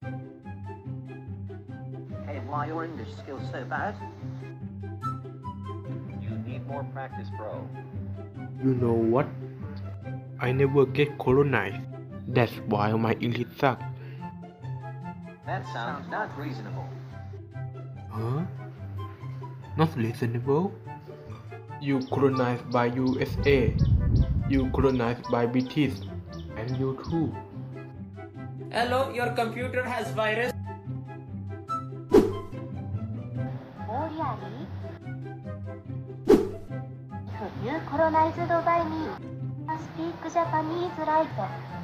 Hey, why your English skills so bad? You need more practice, bro. You know what? I never get colonized. That's why my English sucks. That sounds not reasonable. Huh? Not reasonable? You colonized by USA. You colonized by British. And you too. Hello, your computer has virus. Oh, really? So you colonized by me. I speak Japanese right.